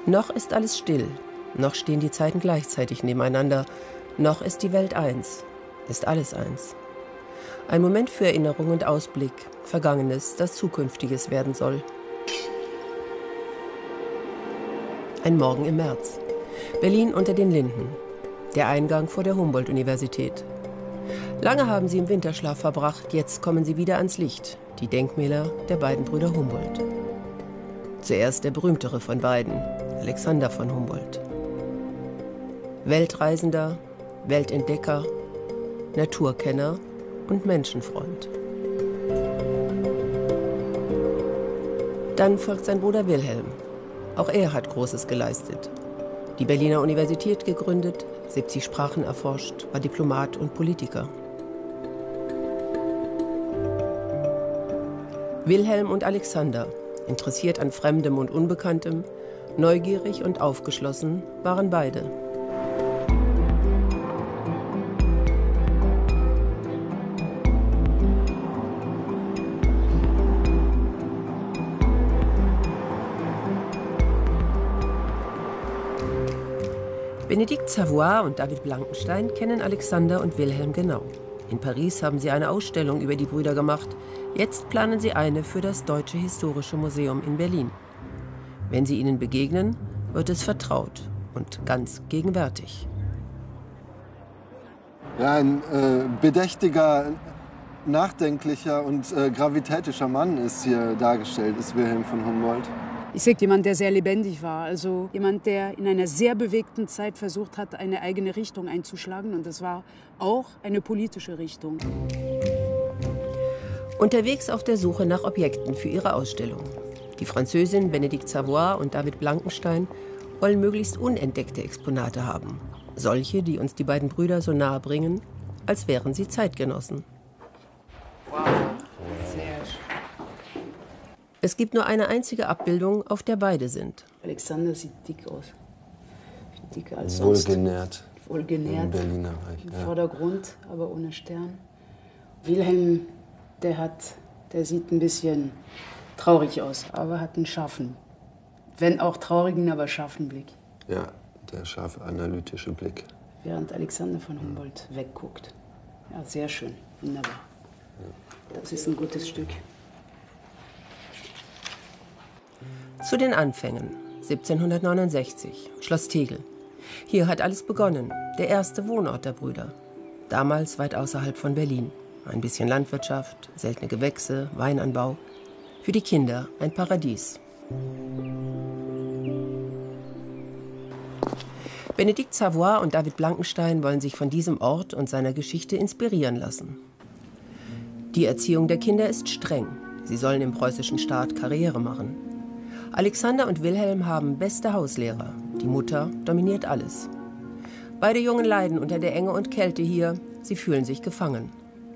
Noch ist alles still, noch stehen die Zeiten gleichzeitig nebeneinander, noch ist die Welt eins, ist alles eins. Ein Moment für Erinnerung und Ausblick, Vergangenes, das Zukünftiges werden soll. Ein Morgen im März. Berlin unter den Linden. Der Eingang vor der Humboldt-Universität. Lange haben sie im Winterschlaf verbracht, jetzt kommen sie wieder ans Licht. Die Denkmäler der beiden Brüder Humboldt. Zuerst der berühmtere von beiden, Alexander von Humboldt. Weltreisender, Weltentdecker, Naturkenner und Menschenfreund. Dann folgt sein Bruder Wilhelm. Auch er hat Großes geleistet. Die Berliner Universität gegründet, 70 Sprachen erforscht, war Diplomat und Politiker. Wilhelm und Alexander, interessiert an Fremdem und Unbekanntem, neugierig und aufgeschlossen, waren beide. Benedikt Savoy und David Blankenstein kennen Alexander und Wilhelm genau. In Paris haben sie eine Ausstellung über die Brüder gemacht. Jetzt planen sie eine für das Deutsche Historische Museum in Berlin. Wenn sie ihnen begegnen, wird es vertraut und ganz gegenwärtig. Ja, ein bedächtiger, nachdenklicher und gravitätischer Mann ist hier dargestellt, ist Wilhelm von Humboldt. Ich sehe jemand, der sehr lebendig war, also jemand, der in einer sehr bewegten Zeit versucht hat, eine eigene Richtung einzuschlagen. Und das war auch eine politische Richtung. Unterwegs auf der Suche nach Objekten für ihre Ausstellung. Die Französin Benedikt Savoy und David Blankenstein wollen möglichst unentdeckte Exponate haben. Solche, die uns die beiden Brüder so nahe bringen, als wären sie Zeitgenossen. Wow, sehr schön. Es gibt nur eine einzige Abbildung, auf der beide sind. Alexander sieht dick aus. Dicker als sonst. Wohlgenährt. Wohlgenährt. Im Berliner Reich. Im Vordergrund, aber ohne Stern. Wilhelm, der sieht ein bisschen traurig aus, aber hat einen scharfen, wenn auch traurigen, aber scharfen Blick. Ja, der scharfe analytische Blick. Während Alexander von Humboldt wegguckt. Ja, sehr schön, wunderbar. Das ist ein gutes Stück. Zu den Anfängen, 1769, Schloss Tegel. Hier hat alles begonnen, der erste Wohnort der Brüder. Damals weit außerhalb von Berlin. Ein bisschen Landwirtschaft, seltene Gewächse, Weinanbau. Für die Kinder ein Paradies. Benedikt Savoy und David Blankenstein wollen sich von diesem Ort und seiner Geschichte inspirieren lassen. Die Erziehung der Kinder ist streng. Sie sollen im preußischen Staat Karriere machen. Alexander und Wilhelm haben beste Hauslehrer. Die Mutter dominiert alles. Beide Jungen leiden unter der Enge und Kälte hier. Sie fühlen sich gefangen.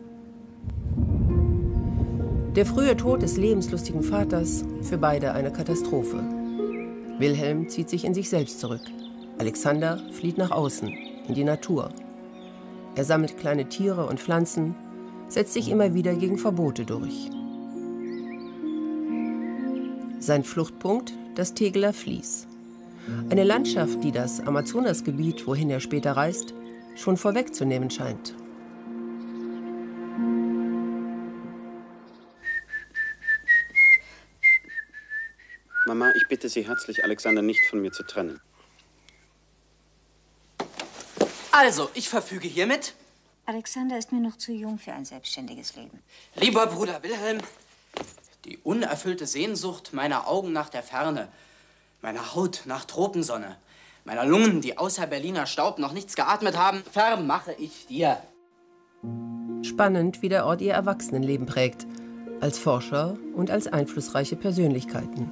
Der frühe Tod des lebenslustigen Vaters, für beide eine Katastrophe. Wilhelm zieht sich in sich selbst zurück. Alexander flieht nach außen, in die Natur. Er sammelt kleine Tiere und Pflanzen, setzt sich immer wieder gegen Verbote durch. Sein Fluchtpunkt, das Tegeler Fließ. Eine Landschaft, die das Amazonasgebiet, wohin er später reist, schon vorwegzunehmen scheint. Mama, ich bitte Sie herzlich, Alexander nicht von mir zu trennen. Also, ich verfüge hiermit. Alexander ist mir noch zu jung für ein selbstständiges Leben. Lieber Bruder Wilhelm, die unerfüllte Sehnsucht meiner Augen nach der Ferne, meiner Haut nach Tropensonne, meiner Lungen, die außer Berliner Staub noch nichts geatmet haben, vermache ich dir. Spannend, wie der Ort ihr Erwachsenenleben prägt, als Forscher und als einflussreiche Persönlichkeiten.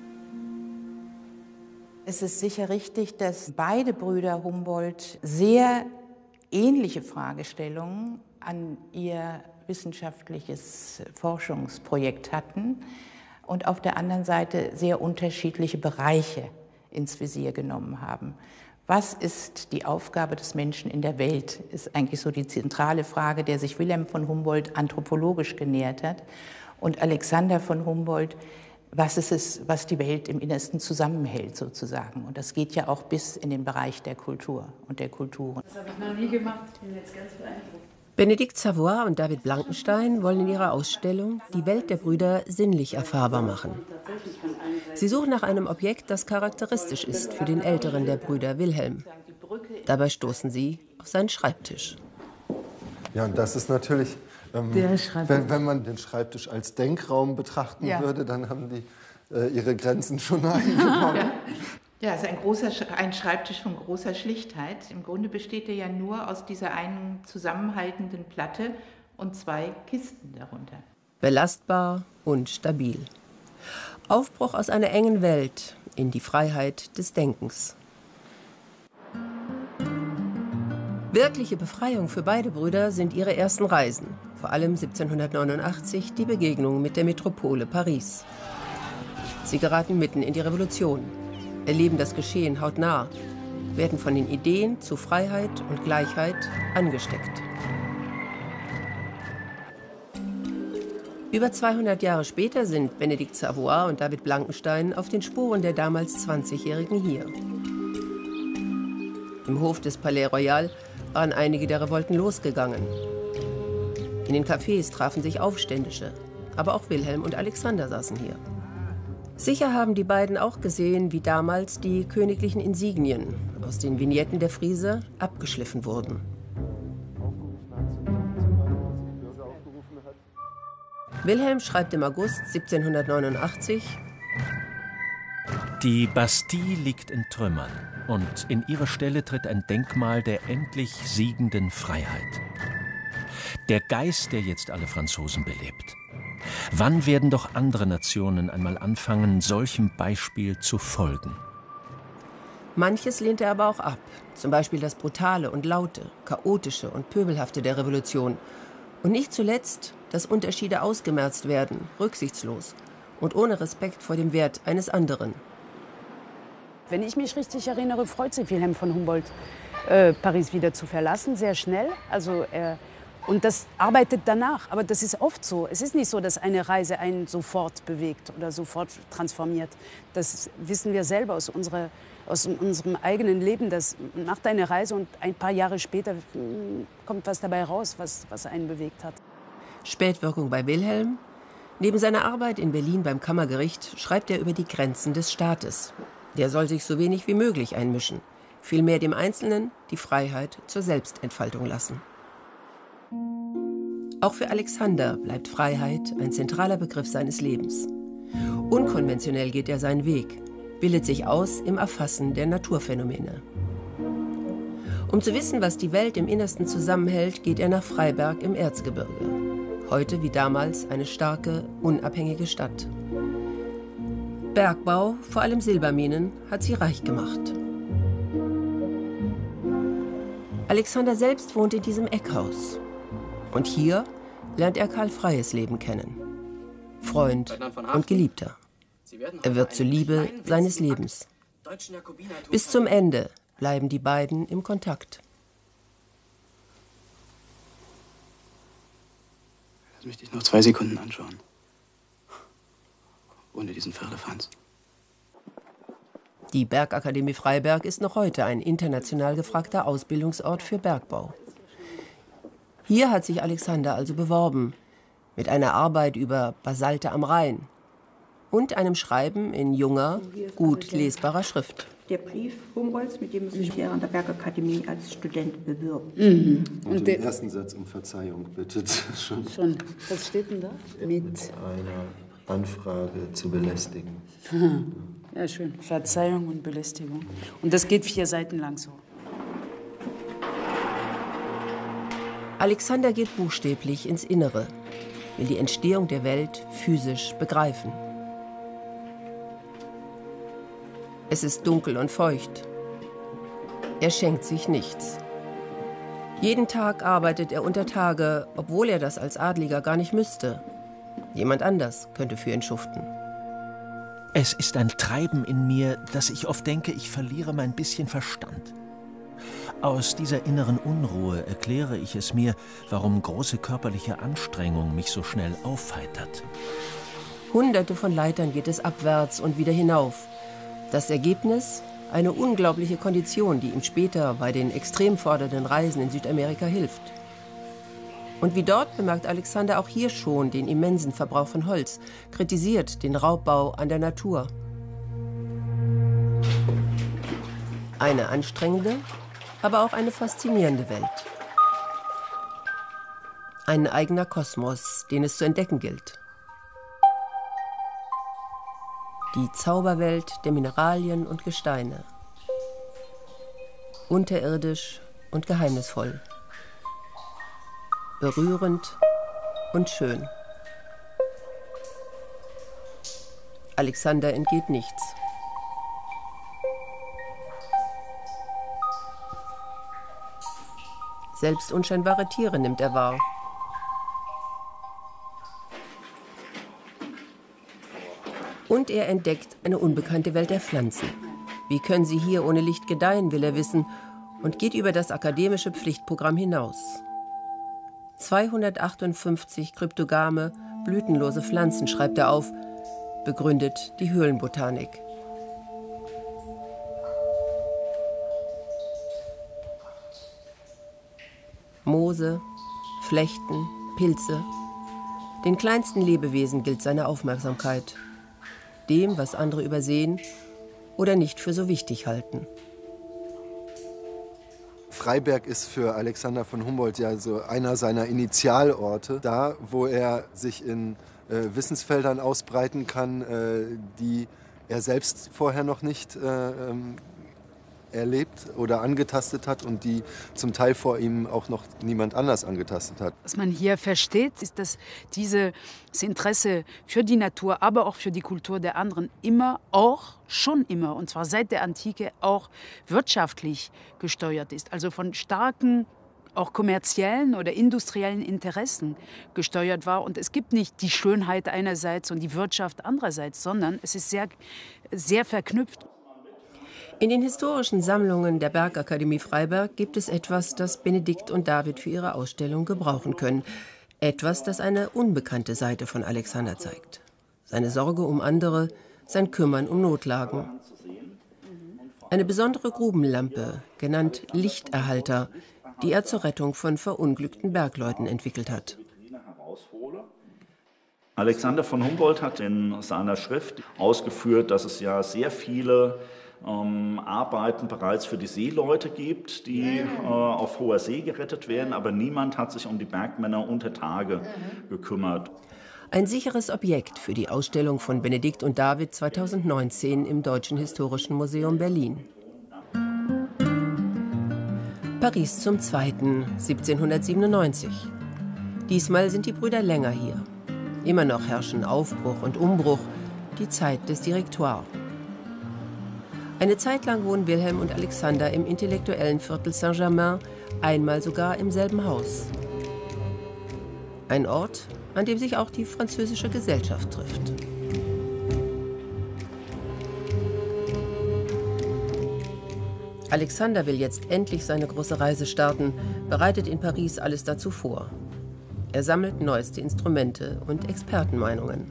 Es ist sicher richtig, dass beide Brüder Humboldt sehr ähnliche Fragestellungen an ihr wissenschaftliches Forschungsprojekt hatten und auf der anderen Seite sehr unterschiedliche Bereiche ins Visier genommen haben. Was ist die Aufgabe des Menschen in der Welt, ist eigentlich so die zentrale Frage, der sich Wilhelm von Humboldt anthropologisch genähert hat und Alexander von Humboldt was es ist, was die Welt im Innersten zusammenhält sozusagen. Und das geht ja auch bis in den Bereich der Kultur und der Kulturen. Das habe ich noch nie gemacht. Ich bin jetzt ganz beeindruckt. Benedikt Savoy und David Blankenstein wollen in ihrer Ausstellung die Welt der Brüder sinnlich erfahrbar machen. Sie suchen nach einem Objekt, das charakteristisch ist für den älteren der Brüder, Wilhelm. Dabei stoßen sie auf seinen Schreibtisch. Ja, und das ist natürlich, wenn man den Schreibtisch als Denkraum betrachten würde, dann haben die ihre Grenzen schon eingebaut. Ja, es ist ein Schreibtisch von großer Schlichtheit. Im Grunde besteht er ja nur aus dieser einen zusammenhaltenden Platte und 2 Kisten darunter. Belastbar und stabil. Aufbruch aus einer engen Welt in die Freiheit des Denkens. Wirkliche Befreiung für beide Brüder sind ihre ersten Reisen. Vor allem 1789 die Begegnung mit der Metropole Paris. Sie geraten mitten in die Revolution, erleben das Geschehen hautnah, werden von den Ideen zu Freiheit und Gleichheit angesteckt. Über 200 Jahre später sind Benedikt Savoy und David Blankenstein auf den Spuren der damals 20-Jährigen hier. Im Hof des Palais Royal waren einige der Revolten losgegangen. In den Cafés trafen sich Aufständische, aber auch Wilhelm und Alexander saßen hier. Sicher haben die beiden auch gesehen, wie damals die königlichen Insignien aus den Vignetten der Friese abgeschliffen wurden. Wilhelm schreibt im August 1789: Die Bastille liegt in Trümmern und in ihre Stelle tritt ein Denkmal der endlich siegenden Freiheit. Der Geist, der jetzt alle Franzosen belebt. Wann werden doch andere Nationen einmal anfangen, solchem Beispiel zu folgen? Manches lehnt er aber auch ab, zum Beispiel das Brutale und Laute, Chaotische und Pöbelhafte der Revolution. Und nicht zuletzt, dass Unterschiede ausgemerzt werden, rücksichtslos und ohne Respekt vor dem Wert eines anderen. Wenn ich mich richtig erinnere, freut sich Wilhelm von Humboldt, Paris wieder zu verlassen, sehr schnell. Und das arbeitet danach. Aber das ist oft so. Es ist nicht so, dass eine Reise einen sofort bewegt oder sofort transformiert. Das wissen wir selber aus unserem eigenen Leben, dass nach deiner Reise und ein paar Jahre später kommt was dabei raus, was einen bewegt hat. Spätwirkung bei Wilhelm. Neben seiner Arbeit in Berlin beim Kammergericht schreibt er über die Grenzen des Staates. Der soll sich so wenig wie möglich einmischen, vielmehr dem Einzelnen die Freiheit zur Selbstentfaltung lassen. Auch für Alexander bleibt Freiheit ein zentraler Begriff seines Lebens. Unkonventionell geht er seinen Weg, bildet sich aus im Erfassen der Naturphänomene. Um zu wissen, was die Welt im Innersten zusammenhält, geht er nach Freiberg im Erzgebirge. Heute wie damals eine starke, unabhängige Stadt. Bergbau, vor allem Silberminen, hat sie reich gemacht. Alexander selbst wohnt in diesem Eckhaus. Und hier lernt er Karl Freyes Leben kennen. Freund und Geliebter. Er wird zur Liebe seines Lebens. Bis zum Ende bleiben die beiden im Kontakt. Lass mich dich noch 2 Sekunden anschauen. Ohne diesen Firlefanz. Die Bergakademie Freiberg ist noch heute ein international gefragter Ausbildungsort für Bergbau. Hier hat sich Alexander also beworben, mit einer Arbeit über Basalte am Rhein und einem Schreiben in junger, gut lesbarer Schrift. Der Brief Humboldts, mit dem er sich an der Bergakademie als Student bewirbt. Und den ersten Satz um Verzeihung bittet. Schon. Was steht denn da? Mit einer Anfrage zu belästigen. Ja, schön. Verzeihung und Belästigung. Und das geht 4 Seiten lang so. Alexander geht buchstäblich ins Innere, will die Entstehung der Welt physisch begreifen. Es ist dunkel und feucht. Er schenkt sich nichts. Jeden Tag arbeitet er unter Tage, obwohl er das als Adliger gar nicht müsste. Jemand anders könnte für ihn schuften. Es ist ein Treiben in mir, dass ich oft denke, ich verliere mein bisschen Verstand. Aus dieser inneren Unruhe erkläre ich es mir, warum große körperliche Anstrengung mich so schnell aufheitert. Hunderte von Leitern geht es abwärts und wieder hinauf. Das Ergebnis? Eine unglaubliche Kondition, die ihm später bei den extrem fordernden Reisen in Südamerika hilft. Und wie dort bemerkt Alexander auch hier schon den immensen Verbrauch von Holz, kritisiert den Raubbau an der Natur. Eine anstrengende, aber auch eine faszinierende Welt. Ein eigener Kosmos, den es zu entdecken gilt. Die Zauberwelt der Mineralien und Gesteine. Unterirdisch und geheimnisvoll. Berührend und schön. Alexander entgeht nichts. Selbst unscheinbare Tiere nimmt er wahr. Und er entdeckt eine unbekannte Welt der Pflanzen. Wie können sie hier ohne Licht gedeihen, will er wissen, und geht über das akademische Pflichtprogramm hinaus. 258 kryptogame, blütenlose Pflanzen schreibt er auf, begründet die Höhlenbotanik. Moose, Flechten, Pilze. Den kleinsten Lebewesen gilt seine Aufmerksamkeit. Dem, was andere übersehen oder nicht für so wichtig halten. Freiberg ist für Alexander von Humboldt ja so einer seiner Initialorte, da wo er sich in Wissensfeldern ausbreiten kann, die er selbst vorher noch nicht erlebt oder angetastet hat und die zum Teil vor ihm auch noch niemand anders angetastet hat. Was man hier versteht, ist, dass dieses Interesse für die Natur, aber auch für die Kultur der anderen schon immer, und zwar seit der Antike, auch wirtschaftlich gesteuert ist. Also von starken, auch kommerziellen oder industriellen Interessen gesteuert war. Und es gibt nicht die Schönheit einerseits und die Wirtschaft andererseits, sondern es ist sehr, sehr verknüpft. In den historischen Sammlungen der Bergakademie Freiberg gibt es etwas, das Benedikt und David für ihre Ausstellung gebrauchen können. Etwas, das eine unbekannte Seite von Alexander zeigt. Seine Sorge um andere, sein Kümmern um Notlagen. Eine besondere Grubenlampe, genannt Lichterhalter, die er zur Rettung von verunglückten Bergleuten entwickelt hat. Alexander von Humboldt hat in seiner Schrift ausgeführt, dass es ja sehr viele Arbeiten bereits für die Seeleute gibt, die auf hoher See gerettet werden, aber niemand hat sich um die Bergmänner unter Tage gekümmert. Ein sicheres Objekt für die Ausstellung von Benedikt und David 2019 im Deutschen Historischen Museum Berlin. Paris zum 2. 1797. Diesmal sind die Brüder länger hier. Immer noch herrschen Aufbruch und Umbruch, die Zeit des Direktoire. Eine Zeit lang wohnen Wilhelm und Alexander im intellektuellen Viertel Saint-Germain, einmal sogar im selben Haus. Ein Ort, an dem sich auch die französische Gesellschaft trifft. Alexander will jetzt endlich seine große Reise starten, bereitet in Paris alles dazu vor. Er sammelt neueste Instrumente und Expertenmeinungen.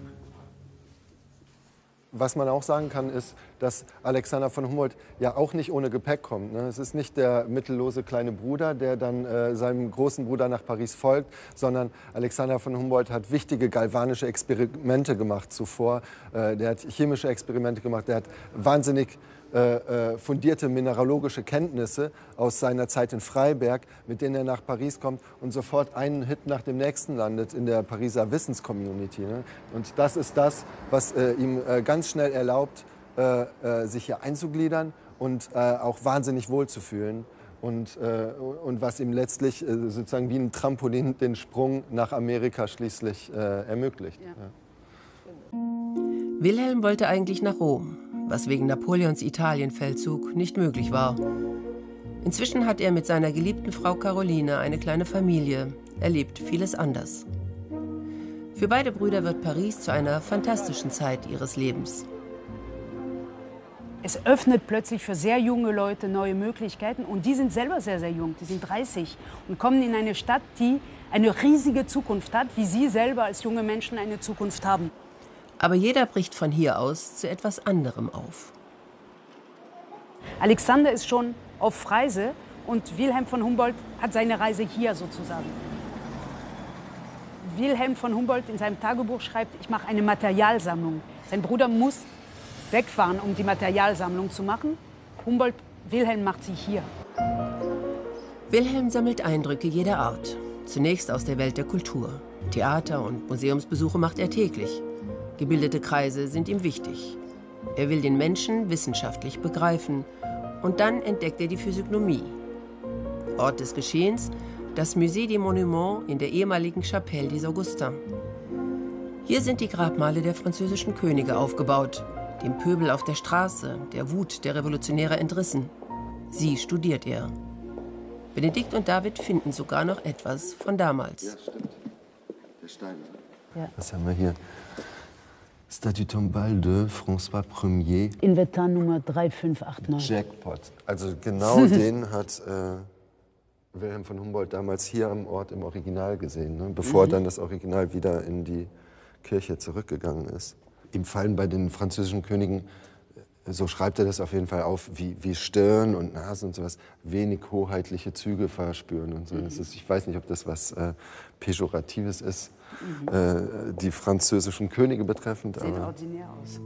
Was man auch sagen kann, ist, dass Alexander von Humboldt ja auch nicht ohne Gepäck kommt. Es ist nicht der mittellose kleine Bruder, der dann seinem großen Bruder nach Paris folgt, sondern Alexander von Humboldt hat wichtige galvanische Experimente gemacht zuvor. Der hat chemische Experimente gemacht, der hat wahnsinnig fundierte mineralogische Kenntnisse aus seiner Zeit in Freiberg, mit denen er nach Paris kommt und sofort einen Hit nach dem nächsten landet in der Pariser Wissenscommunity. Und das ist das, was ihm ganz schnell erlaubt, sich hier einzugliedern und auch wahnsinnig wohlzufühlen. Und was ihm letztlich sozusagen wie ein Trampolin den Sprung nach Amerika schließlich ermöglicht. Ja. Wilhelm wollte eigentlich nach Rom, was wegen Napoleons Italienfeldzug nicht möglich war. Inzwischen hat er mit seiner geliebten Frau Caroline eine kleine Familie, erlebt vieles anders. Für beide Brüder wird Paris zu einer fantastischen Zeit ihres Lebens. Es öffnet plötzlich für sehr junge Leute neue Möglichkeiten und die sind selber sehr, sehr jung, die sind 30 und kommen in eine Stadt, die eine riesige Zukunft hat, wie sie selber als junge Menschen eine Zukunft haben. Aber jeder bricht von hier aus zu etwas anderem auf. Alexander ist schon auf Reise und Wilhelm von Humboldt hat seine Reise hier sozusagen. Wilhelm von Humboldt in seinem Tagebuch schreibt, ich mache eine Materialsammlung. Sein Bruder muss wegfahren, um die Materialsammlung zu machen. Wilhelm macht sie hier. Wilhelm sammelt Eindrücke jeder Art. Zunächst aus der Welt der Kultur. Theater- und Museumsbesuche macht er täglich. Gebildete Kreise sind ihm wichtig. Er will den Menschen wissenschaftlich begreifen. Und dann entdeckt er die Physiognomie. Ort des Geschehens, das Musée des Monuments in der ehemaligen Chapelle des Augustins. Hier sind die Grabmale der französischen Könige aufgebaut, dem Pöbel auf der Straße, der Wut der Revolutionäre entrissen. Sie studiert er. Benedikt und David finden sogar noch etwas von damals. Ja, stimmt. Der Stein. Ja. Was haben wir hier? Statue tombale de François Ier. Inventar Nummer 3589. Jackpot. Also genau den hat Wilhelm von Humboldt damals hier am Ort im Original gesehen, ne? Bevor dann das Original wieder in die Kirche zurückgegangen ist. Ihm fallen bei den französischen Königen, so schreibt er das auf jeden Fall auf, wie Stirn und Nase und sowas, wenig hoheitliche Züge verspüren. Und so. Das ist, ich weiß nicht, ob das was Pejoratives ist, die französischen Könige betreffend. Sieht ordinär aus.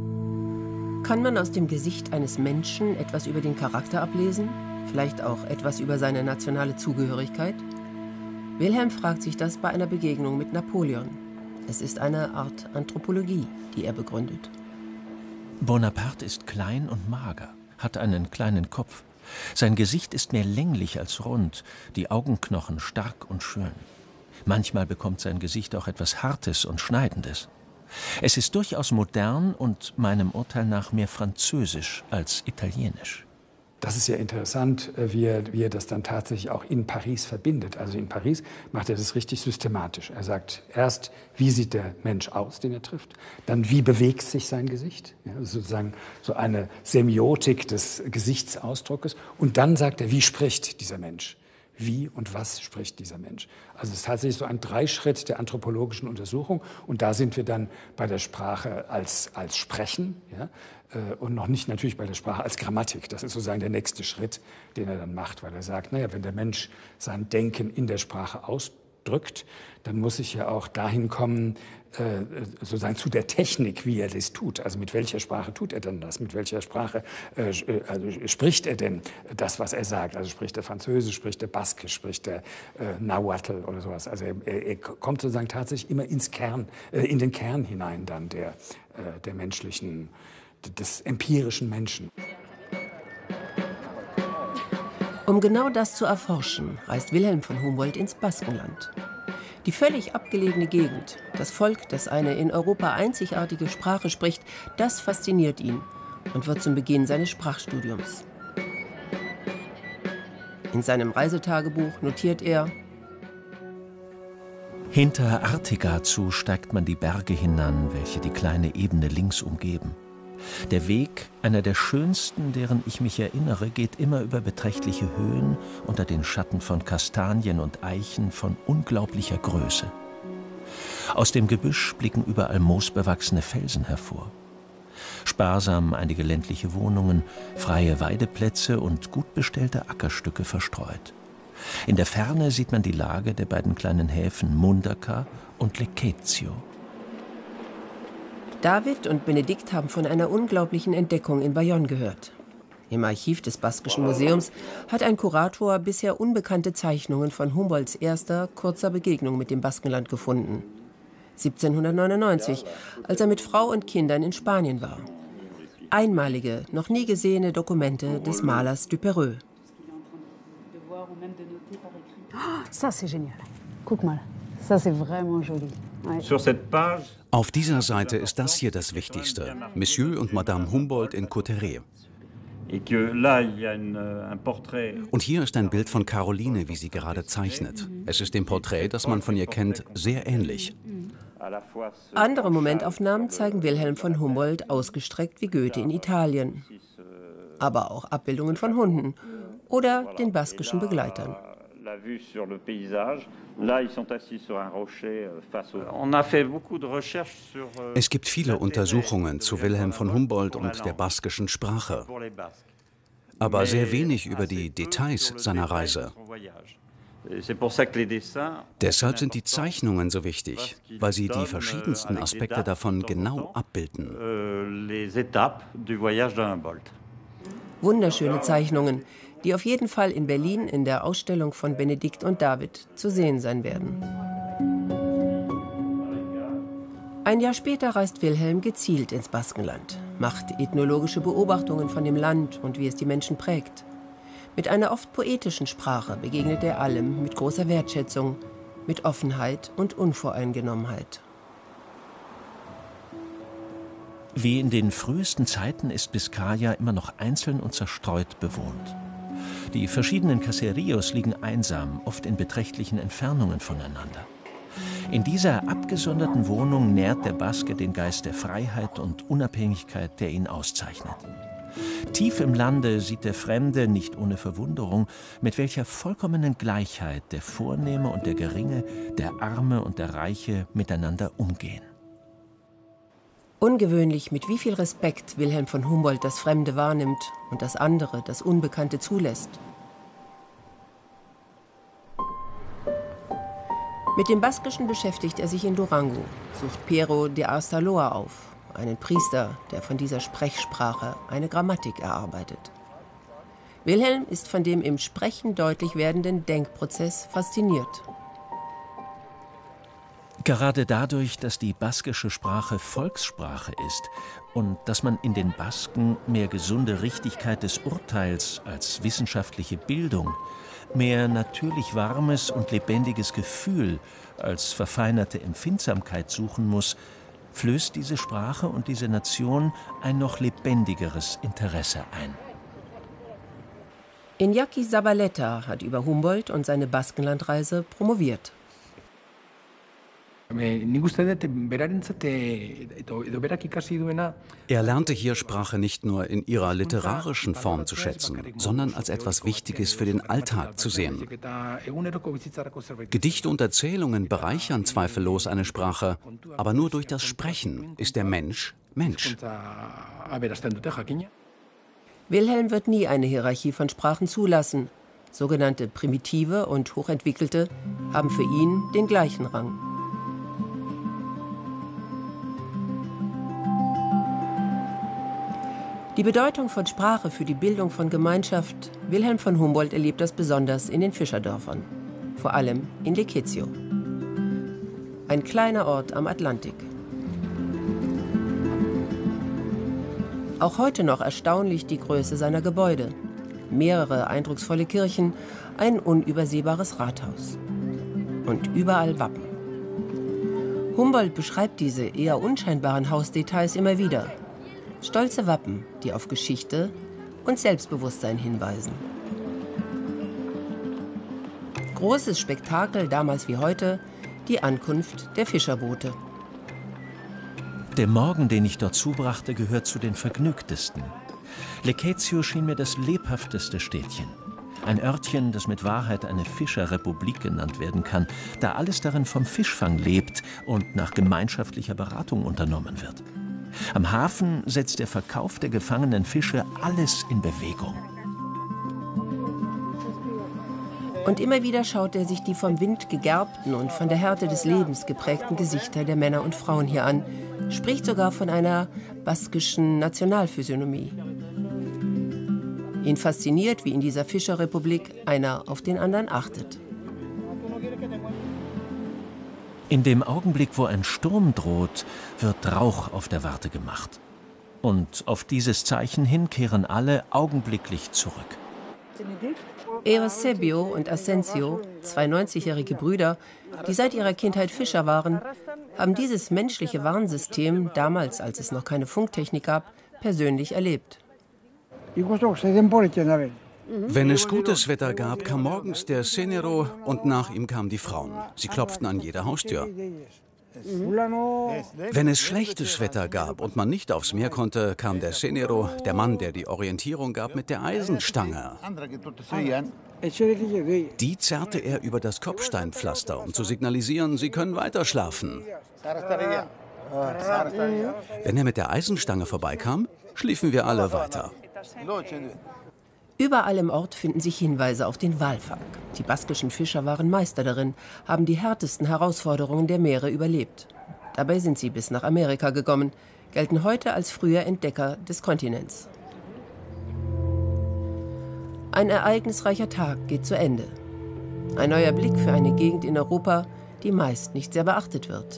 Kann man aus dem Gesicht eines Menschen etwas über den Charakter ablesen? Vielleicht auch etwas über seine nationale Zugehörigkeit? Wilhelm fragt sich das bei einer Begegnung mit Napoleon. Es ist eine Art Anthropologie, die er begründet. Bonaparte ist klein und mager, hat einen kleinen Kopf. Sein Gesicht ist mehr länglich als rund, die Augenknochen stark und schön. Manchmal bekommt sein Gesicht auch etwas Hartes und Schneidendes. Es ist durchaus modern und meinem Urteil nach mehr französisch als italienisch. Das ist ja interessant, wie er das dann tatsächlich auch in Paris verbindet. Also in Paris macht er das richtig systematisch. Er sagt erst, wie sieht der Mensch aus, den er trifft, dann wie bewegt sich sein Gesicht, ja, sozusagen so eine Semiotik des Gesichtsausdruckes, und dann sagt er, wie spricht dieser Mensch. Wie und was spricht dieser Mensch? Also es ist tatsächlich so ein Dreischritt der anthropologischen Untersuchung. Und da sind wir dann bei der Sprache als Sprechen, ja, und noch nicht natürlich bei der Sprache als Grammatik. Das ist sozusagen der nächste Schritt, den er dann macht, weil er sagt, naja, wenn der Mensch sein Denken in der Sprache ausdrückt, dann muss ich ja auch dahin kommen, sozusagen zu der Technik, wie er das tut. Also mit welcher Sprache tut er denn das? Mit welcher Sprache spricht er denn das, was er sagt? Also spricht er Französisch, spricht er Baskisch, spricht er Nahuatl oder sowas. Also er kommt sozusagen tatsächlich immer in den Kern hinein dann der menschlichen, des empirischen Menschen. Um genau das zu erforschen, reist Wilhelm von Humboldt ins Baskenland. Die völlig abgelegene Gegend, das Volk, das eine in Europa einzigartige Sprache spricht, das fasziniert ihn und wird zum Beginn seines Sprachstudiums. In seinem Reisetagebuch notiert er: Hinter Artigazu steigt man die Berge hinan, welche die kleine Ebene links umgeben. Der Weg, einer der schönsten, deren ich mich erinnere, geht immer über beträchtliche Höhen unter den Schatten von Kastanien und Eichen von unglaublicher Größe. Aus dem Gebüsch blicken überall moosbewachsene Felsen hervor. Sparsam einige ländliche Wohnungen, freie Weideplätze und gut bestellte Ackerstücke verstreut. In der Ferne sieht man die Lage der beiden kleinen Häfen Mundaka und Lecezio. David und Benedikt haben von einer unglaublichen Entdeckung in Bayonne gehört. Im Archiv des Baskischen Museums hat ein Kurator bisher unbekannte Zeichnungen von Humboldts erster, kurzer Begegnung mit dem Baskenland gefunden. 1799, als er mit Frau und Kindern in Spanien war. Einmalige, noch nie gesehene Dokumente des Malers Duperreux. Ça, c'est génial. Guck mal, ça, c'est vraiment joli. Auf dieser Seite ist das hier das Wichtigste. Monsieur und Madame Humboldt in Cotteret. Und hier ist ein Bild von Caroline, wie sie gerade zeichnet. Es ist dem Porträt, das man von ihr kennt, sehr ähnlich. Andere Momentaufnahmen zeigen Wilhelm von Humboldt ausgestreckt wie Goethe in Italien. Aber auch Abbildungen von Hunden oder den baskischen Begleitern. Es gibt viele Untersuchungen zu Wilhelm von Humboldt und der baskischen Sprache, aber sehr wenig über die Details seiner Reise. Deshalb sind die Zeichnungen so wichtig, weil sie die verschiedensten Aspekte davon genau abbilden. Wunderschöne Zeichnungen, die auf jeden Fall in Berlin in der Ausstellung von Benedikt und David zu sehen sein werden. Ein Jahr später reist Wilhelm gezielt ins Baskenland, macht ethnologische Beobachtungen von dem Land und wie es die Menschen prägt. Mit einer oft poetischen Sprache begegnet er allem mit großer Wertschätzung, mit Offenheit und Unvoreingenommenheit. Wie in den frühesten Zeiten ist Bizkaia immer noch einzeln und zerstreut bewohnt. Die verschiedenen Caseríos liegen einsam, oft in beträchtlichen Entfernungen voneinander. In dieser abgesonderten Wohnung nährt der Baske den Geist der Freiheit und Unabhängigkeit, der ihn auszeichnet. Tief im Lande sieht der Fremde, nicht ohne Verwunderung, mit welcher vollkommenen Gleichheit der Vornehme und der Geringe, der Arme und der Reiche miteinander umgehen. Ungewöhnlich, mit wie viel Respekt Wilhelm von Humboldt das Fremde wahrnimmt und das andere, das Unbekannte zulässt. Mit dem Baskischen beschäftigt er sich in Durango, sucht Pero de Arstaloa auf, einen Priester, der von dieser Sprechsprache eine Grammatik erarbeitet. Wilhelm ist von dem im Sprechen deutlich werdenden Denkprozess fasziniert. Gerade dadurch, dass die baskische Sprache Volkssprache ist und dass man in den Basken mehr gesunde Richtigkeit des Urteils als wissenschaftliche Bildung, mehr natürlich warmes und lebendiges Gefühl als verfeinerte Empfindsamkeit suchen muss, flößt diese Sprache und diese Nation ein noch lebendigeres Interesse ein. Iñaki Zabaleta hat über Humboldt und seine Baskenlandreise promoviert. Er lernte hier Sprache nicht nur in ihrer literarischen Form zu schätzen, sondern als etwas Wichtiges für den Alltag zu sehen. Gedichte und Erzählungen bereichern zweifellos eine Sprache, aber nur durch das Sprechen ist der Mensch Mensch. Wilhelm wird nie eine Hierarchie von Sprachen zulassen. Sogenannte primitive und hochentwickelte haben für ihn den gleichen Rang. Die Bedeutung von Sprache für die Bildung von Gemeinschaft, Wilhelm von Humboldt erlebt das besonders in den Fischerdörfern, vor allem in Lequeitio. Ein kleiner Ort am Atlantik. Auch heute noch erstaunlich die Größe seiner Gebäude. Mehrere eindrucksvolle Kirchen, ein unübersehbares Rathaus. Und überall Wappen. Humboldt beschreibt diese eher unscheinbaren Hausdetails immer wieder. Stolze Wappen, die auf Geschichte und Selbstbewusstsein hinweisen. Großes Spektakel, damals wie heute, die Ankunft der Fischerboote. Der Morgen, den ich dort zubrachte, gehört zu den vergnügtesten. Lequeitio schien mir das lebhafteste Städtchen. Ein Örtchen, das mit Wahrheit eine Fischerrepublik genannt werden kann, da alles darin vom Fischfang lebt und nach gemeinschaftlicher Beratung unternommen wird. Am Hafen setzt der Verkauf der gefangenen Fische alles in Bewegung. Und immer wieder schaut er sich die vom Wind gegerbten und von der Härte des Lebens geprägten Gesichter der Männer und Frauen hier an, spricht sogar von einer baskischen Nationalphysiognomie. Ihn fasziniert, wie in dieser Fischerrepublik einer auf den anderen achtet. In dem Augenblick, wo ein Sturm droht, wird Rauch auf der Warte gemacht. Und auf dieses Zeichen hin kehren alle augenblicklich zurück. Eusebio und Asensio, zwei 90-jährige Brüder, die seit ihrer Kindheit Fischer waren, haben dieses menschliche Warnsystem, damals, als es noch keine Funktechnik gab, persönlich erlebt. Wenn es gutes Wetter gab, kam morgens der Senero und nach ihm kamen die Frauen. Sie klopften an jeder Haustür. Wenn es schlechtes Wetter gab und man nicht aufs Meer konnte, kam der Senero, der Mann, der die Orientierung gab, mit der Eisenstange. Die zerrte er über das Kopfsteinpflaster, um zu signalisieren, sie können weiter schlafen. Wenn er mit der Eisenstange vorbeikam, schliefen wir alle weiter. Überall im Ort finden sich Hinweise auf den Walfang. Die baskischen Fischer waren Meister darin, haben die härtesten Herausforderungen der Meere überlebt. Dabei sind sie bis nach Amerika gekommen, gelten heute als früher Entdecker des Kontinents. Ein ereignisreicher Tag geht zu Ende. Ein neuer Blick für eine Gegend in Europa, die meist nicht sehr beachtet wird.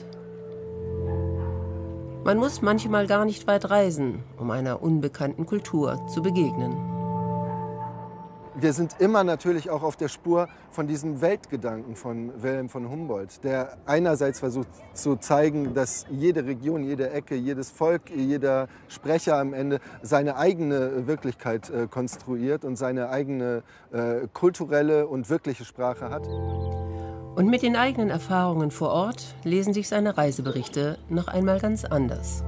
Man muss manchmal gar nicht weit reisen, um einer unbekannten Kultur zu begegnen. Wir sind immer natürlich auch auf der Spur von diesem Weltgedanken von Wilhelm von Humboldt, der einerseits versucht zu zeigen, dass jede Region, jede Ecke, jedes Volk, jeder Sprecher am Ende seine eigene Wirklichkeit konstruiert und seine eigene kulturelle und wirkliche Sprache hat. Und mit den eigenen Erfahrungen vor Ort lesen sich seine Reiseberichte noch einmal ganz anders.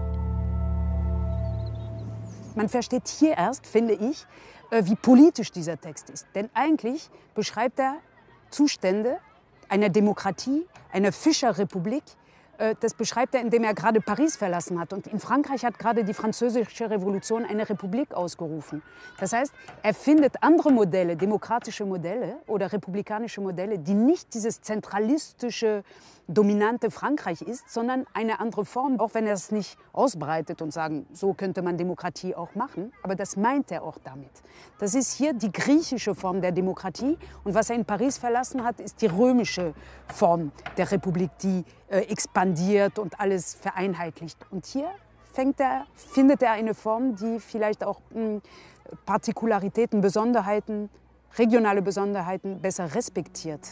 Man versteht hier erst, finde ich, wie politisch dieser Text ist. Denn eigentlich beschreibt er Zustände einer Demokratie, einer Fischerrepublik. Das beschreibt er, indem er gerade Paris verlassen hat. Und in Frankreich hat gerade die Französische Revolution eine Republik ausgerufen. Das heißt, er findet andere Modelle, demokratische Modelle oder republikanische Modelle, die nicht dieses zentralistische, dominante Frankreich ist, sondern eine andere Form, auch wenn er es nicht ausbreitet und sagen, so könnte man Demokratie auch machen. Aber das meint er auch damit. Das ist hier die griechische Form der Demokratie. Und was er in Paris verlassen hat, ist die römische Form der Republik, die expandiert und alles vereinheitlicht. Und hier findet er eine Form, die vielleicht auch Partikularitäten, Besonderheiten, regionale Besonderheiten besser respektiert.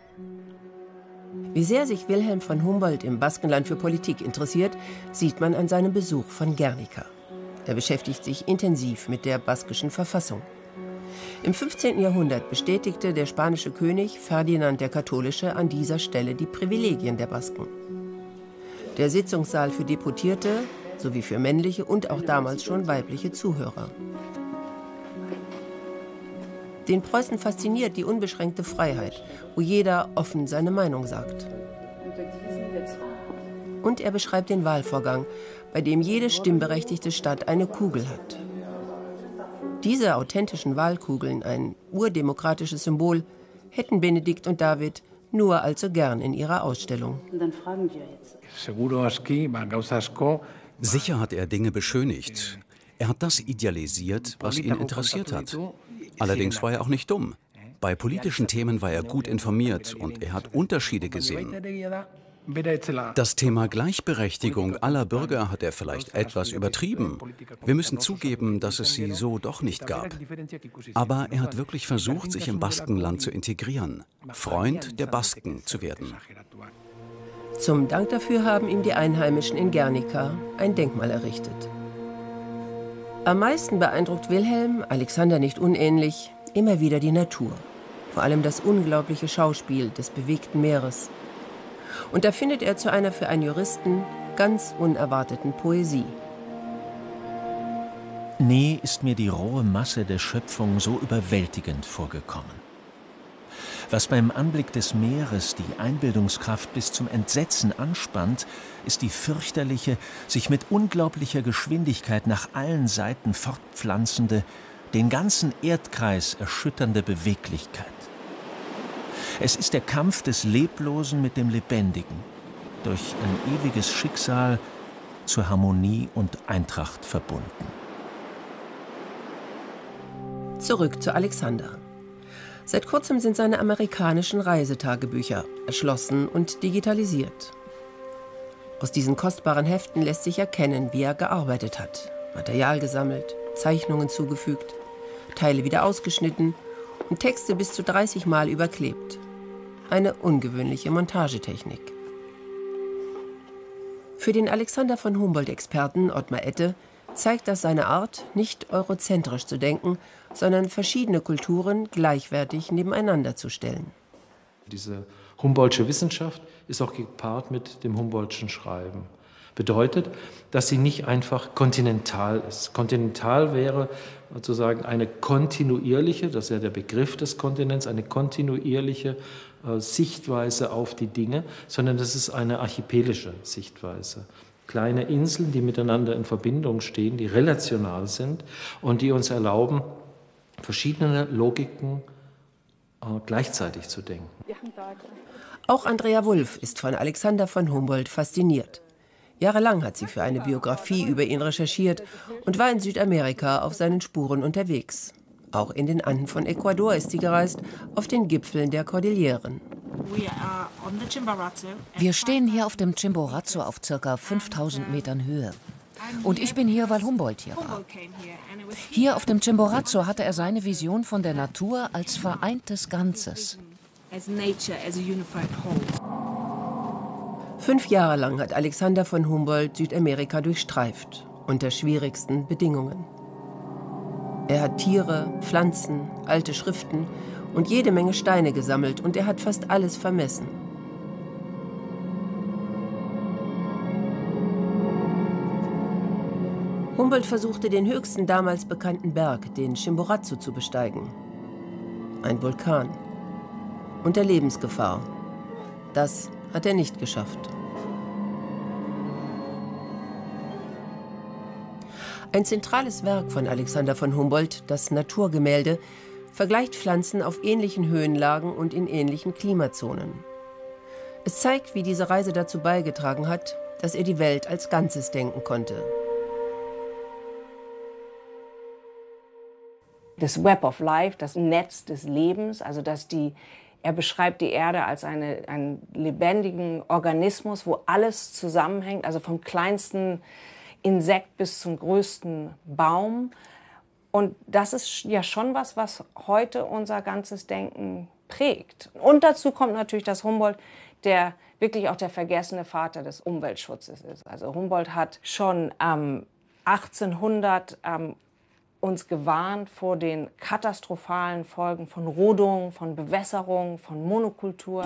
Wie sehr sich Wilhelm von Humboldt im Baskenland für Politik interessiert, sieht man an seinem Besuch von Guernica. Er beschäftigt sich intensiv mit der baskischen Verfassung. Im 15. Jahrhundert bestätigte der spanische König Ferdinand der Katholische an dieser Stelle die Privilegien der Basken. Der Sitzungssaal für Deputierte sowie für männliche und auch damals schon weibliche Zuhörer. Den Preußen fasziniert die unbeschränkte Freiheit, wo jeder offen seine Meinung sagt. Und er beschreibt den Wahlvorgang, bei dem jede stimmberechtigte Stadt eine Kugel hat. Diese authentischen Wahlkugeln, ein urdemokratisches Symbol, hätten Benedikt und David nur allzu gern in ihrer Ausstellung. Und dann fragen wir jetzt. Sicher hat er Dinge beschönigt. Er hat das idealisiert, was ihn interessiert hat. Allerdings war er auch nicht dumm. Bei politischen Themen war er gut informiert und er hat Unterschiede gesehen. Das Thema Gleichberechtigung aller Bürger hat er vielleicht etwas übertrieben. Wir müssen zugeben, dass es sie so doch nicht gab. Aber er hat wirklich versucht, sich im Baskenland zu integrieren, Freund der Basken zu werden. Zum Dank dafür haben ihm die Einheimischen in Guernica ein Denkmal errichtet. Am meisten beeindruckt Wilhelm, Alexander nicht unähnlich, immer wieder die Natur. Vor allem das unglaubliche Schauspiel des bewegten Meeres. Und da findet er zu einer für einen Juristen ganz unerwarteten Poesie. Nie ist mir die rohe Masse der Schöpfung so überwältigend vorgekommen. Was beim Anblick des Meeres die Einbildungskraft bis zum Entsetzen anspannt, ist die fürchterliche, sich mit unglaublicher Geschwindigkeit nach allen Seiten fortpflanzende, den ganzen Erdkreis erschütternde Beweglichkeit. Es ist der Kampf des Leblosen mit dem Lebendigen, durch ein ewiges Schicksal zur Harmonie und Eintracht verbunden. Zurück zu Alexander. Seit kurzem sind seine amerikanischen Reisetagebücher erschlossen und digitalisiert. Aus diesen kostbaren Heften lässt sich erkennen, wie er gearbeitet hat. Material gesammelt, Zeichnungen zugefügt, Teile wieder ausgeschnitten und Texte bis zu 30 Mal überklebt. Eine ungewöhnliche Montagetechnik. Für den Alexander von Humboldt-Experten Ottmar Ette zeigt das seine Art, nicht eurozentrisch zu denken, sondern verschiedene Kulturen gleichwertig nebeneinander zu stellen. Diese Humboldtsche Wissenschaft ist auch gepaart mit dem Humboldtschen Schreiben. Bedeutet, dass sie nicht einfach kontinental ist. Kontinental wäre sozusagen eine kontinuierliche, das ist ja der Begriff des Kontinents, eine kontinuierliche Sichtweise auf die Dinge, sondern das ist eine archipelische Sichtweise. Kleine Inseln, die miteinander in Verbindung stehen, die relational sind und die uns erlauben, verschiedene Logiken gleichzeitig zu denken. Auch Andrea Wulff ist von Alexander von Humboldt fasziniert. Jahrelang hat sie für eine Biografie über ihn recherchiert und war in Südamerika auf seinen Spuren unterwegs. Auch in den Anden von Ecuador ist sie gereist, auf den Gipfeln der Kordilleren. Wir stehen hier auf dem Chimborazo auf ca. 5000 Metern Höhe. Und ich bin hier, weil Humboldt hier war. Hier auf dem Chimborazo hatte er seine Vision von der Natur als vereintes Ganzes. 5 Jahre lang hat Alexander von Humboldt Südamerika durchstreift, unter schwierigsten Bedingungen. Er hat Tiere, Pflanzen, alte Schriften und jede Menge Steine gesammelt und er hat fast alles vermessen. Humboldt versuchte, den höchsten damals bekannten Berg, den Chimborazo, zu besteigen. Ein Vulkan. Unter Lebensgefahr. Das hat er nicht geschafft. Ein zentrales Werk von Alexander von Humboldt, das Naturgemälde, vergleicht Pflanzen auf ähnlichen Höhenlagen und in ähnlichen Klimazonen. Es zeigt, wie diese Reise dazu beigetragen hat, dass er die Welt als Ganzes denken konnte. Das Web of Life, das Netz des Lebens, also er beschreibt die Erde als einen lebendigen Organismus, wo alles zusammenhängt, also vom kleinsten Insekt bis zum größten Baum. Und das ist ja schon was heute unser ganzes Denken prägt. Und dazu kommt natürlich, dass Humboldt wirklich auch der vergessene Vater des Umweltschutzes ist. Also Humboldt hat schon 1800 uns gewarnt vor den katastrophalen Folgen von Rodung, von Bewässerung, von Monokultur.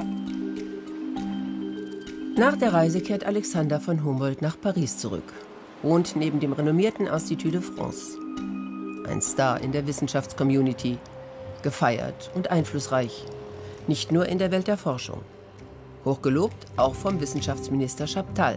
Nach der Reise kehrt Alexander von Humboldt nach Paris zurück, wohnt neben dem renommierten Institut de France. Ein Star in der Wissenschaftscommunity, gefeiert und einflussreich, nicht nur in der Welt der Forschung. Hochgelobt auch vom Wissenschaftsminister Chaptal.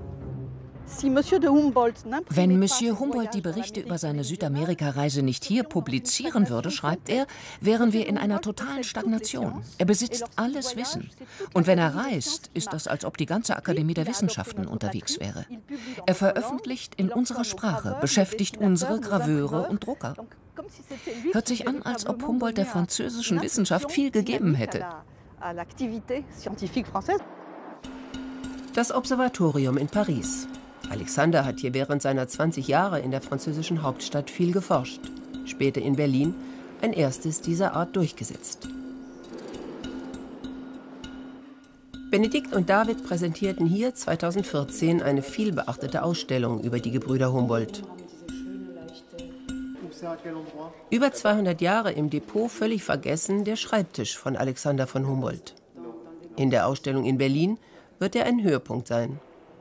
Wenn Monsieur Humboldt die Berichte über seine Südamerika-Reise nicht hier publizieren würde, schreibt er, wären wir in einer totalen Stagnation. Er besitzt alles Wissen. Und wenn er reist, ist das, als ob die ganze Akademie der Wissenschaften unterwegs wäre. Er veröffentlicht in unserer Sprache, beschäftigt unsere Graveure und Drucker. Hört sich an, als ob Humboldt der französischen Wissenschaft viel gegeben hätte. Das Observatorium in Paris. Alexander hat hier während seiner 20 Jahre in der französischen Hauptstadt viel geforscht. Später in Berlin ein erstes dieser Art durchgesetzt. Benedikt und David präsentierten hier 2014 eine vielbeachtete Ausstellung über die Gebrüder Humboldt. Über 200 Jahre im Depot völlig vergessen, der Schreibtisch von Alexander von Humboldt. In der Ausstellung in Berlin wird er ein Höhepunkt sein.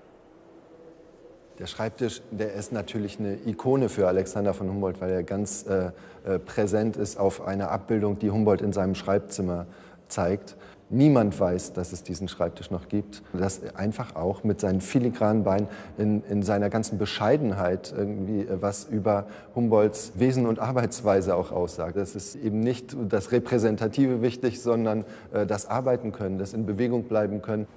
Der Schreibtisch, der ist natürlich eine Ikone für Alexander von Humboldt, weil er ganz präsent ist auf einer Abbildung, die Humboldt in seinem Schreibzimmer zeigt. Niemand weiß, dass es diesen Schreibtisch noch gibt. Das einfach auch mit seinen filigranen Beinen, in seiner ganzen Bescheidenheit irgendwie was über Humboldts Wesen und Arbeitsweise auch aussagt. Das ist eben nicht das Repräsentative wichtig, sondern das Arbeiten können, das in Bewegung bleiben können.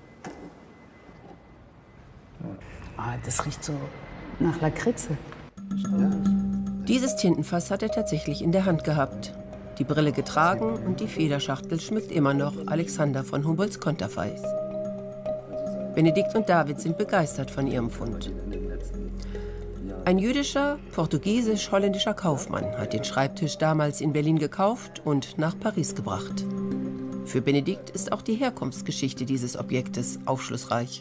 Das riecht so nach Lakritze. Dieses Tintenfass hat er tatsächlich in der Hand gehabt, die Brille getragen und die Federschachtel schmückt immer noch Alexander von Humboldts Konterfeis. Benedikt und David sind begeistert von ihrem Fund. Ein jüdischer, portugiesisch-holländischer Kaufmann hat den Schreibtisch damals in Berlin gekauft und nach Paris gebracht. Für Benedikt ist auch die Herkunftsgeschichte dieses Objektes aufschlussreich.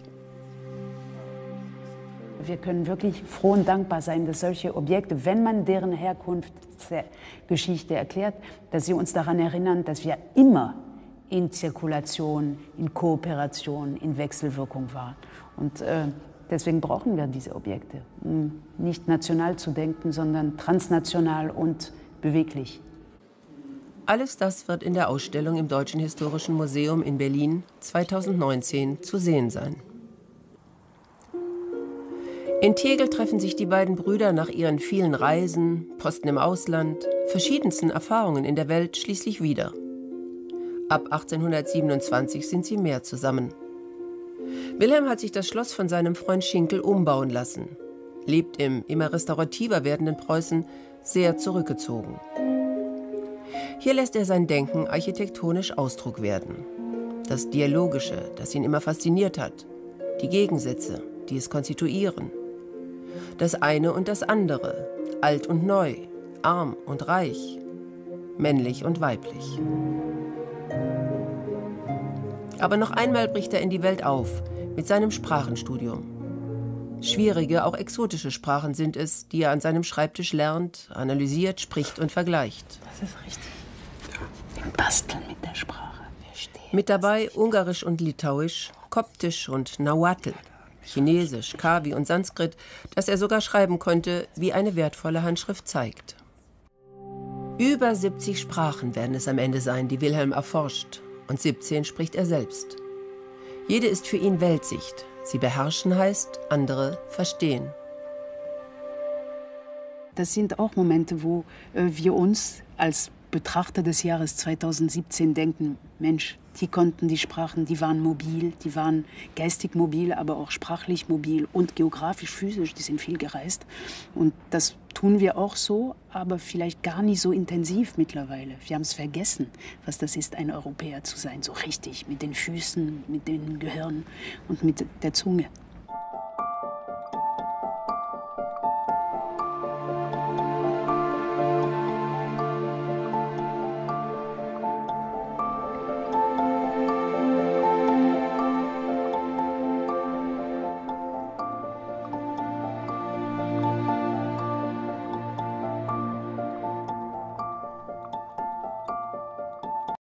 Wir können wirklich froh und dankbar sein, dass solche Objekte, wenn man deren Herkunftsgeschichte erklärt, dass sie uns daran erinnern, dass wir immer in Zirkulation, in Kooperation, in Wechselwirkung waren. Und Deswegen brauchen wir diese Objekte, um nicht national zu denken, sondern transnational und beweglich. Alles das wird in der Ausstellung im Deutschen Historischen Museum in Berlin 2019 zu sehen sein. In Tegel treffen sich die beiden Brüder nach ihren vielen Reisen, Posten im Ausland, verschiedensten Erfahrungen in der Welt schließlich wieder. Ab 1827 sind sie mehr zusammen. Wilhelm hat sich das Schloss von seinem Freund Schinkel umbauen lassen, lebt im immer restaurativer werdenden Preußen sehr zurückgezogen. Hier lässt er sein Denken architektonisch Ausdruck werden. Das Dialogische, das ihn immer fasziniert hat, die Gegensätze, die es konstituieren. Das eine und das andere, alt und neu, arm und reich, männlich und weiblich. Aber noch einmal bricht er in die Welt auf mit seinem Sprachenstudium. Schwierige, auch exotische Sprachen sind es, die er an seinem Schreibtisch lernt, analysiert, spricht und vergleicht. Das ist richtig. Im Basteln mit der Sprache. Mit dabei Ungarisch und Litauisch, Koptisch und Nahuatl, Chinesisch, Kawi und Sanskrit, das er sogar schreiben konnte, wie eine wertvolle Handschrift zeigt. Über 70 Sprachen werden es am Ende sein, die Wilhelm erforscht. Und 17 spricht er selbst. Jede ist für ihn Weltsicht. Sie beherrschen heißt, andere verstehen. Das sind auch Momente, wo wir uns als Betrachter des Jahres 2017 denken, Mensch, die konnten die Sprachen, die waren mobil, die waren geistig mobil, aber auch sprachlich mobil und geografisch, physisch, die sind viel gereist. Und das tun wir auch so, aber vielleicht gar nicht so intensiv mittlerweile. Wir haben es vergessen, was das ist, ein Europäer zu sein, so richtig, mit den Füßen, mit dem Gehirn und mit der Zunge.